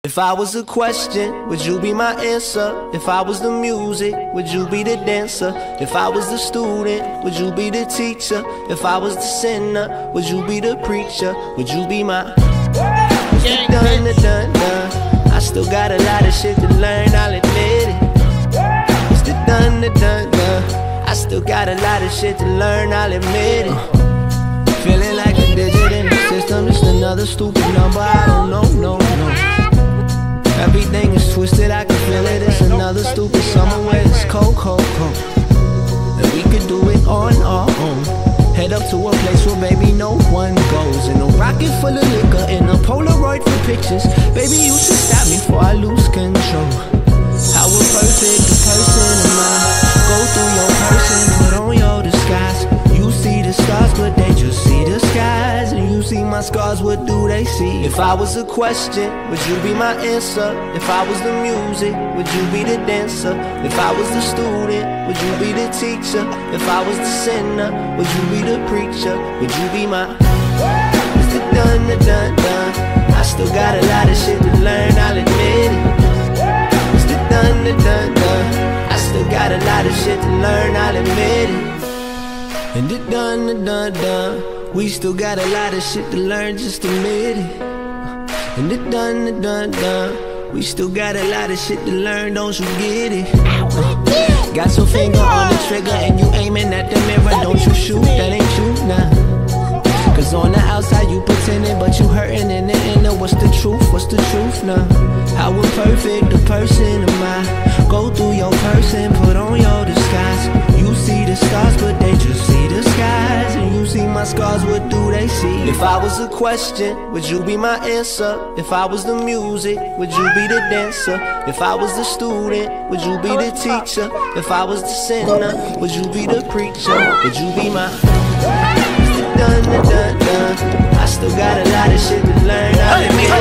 If I was a question, would you be my answer? If I was the music, would you be the dancer? If I was the student, would you be the teacher? If I was the sinner, would you be the preacher? Would you be my dun. I still got a lot of shit to learn, I'll admit it. It's the dun. I still got a lot of shit to learn, I'll admit it. Feeling like a digit in the system, just another stupid number, I don't know, no. Everything is twisted, I can feel it. It's another stupid summer where it's cold. And we could do it on our own. Head up to a place where baby no one goes. In a rocket full of liquor, in a Polaroid for pictures. Baby, you should stop me before I lose control. How imperfect the person am I? Go through your person, put on your disguise. You see the stars, but they just see the skies. And you see my scars, what do they see? If I was a question, would you be my answer? If I was the music, would you be the dancer? If I was the student, would you be the teacher? If I was the sinner, would you be the preacher? Would you be my It's the dun. I still got a lot of shit to learn, I'll admit it. It's the dun. I still got a lot of shit to learn, I'll admit it. And the dun. We still got a lot of shit to learn, just admit it. And the dun. We still got a lot of shit to learn, don't you get it? Got your finger on the trigger and you aiming at the mirror, don't you shoot, that ain't you, nah. Cause on the outside you pretending, but you hurting in the inner. What's the truth now? How imperfect the person am I? Go through your person, put on your disguise. You see the stars, but they just see the skies. And you see my scars, what do they see? If I was a question, would you be my answer? If I was the music, would you be the dancer? If I was the student, would you be the teacher? If I was the sinner, would you be the preacher? Would you be my dun. I still got a lot of shit to learn, I'll admit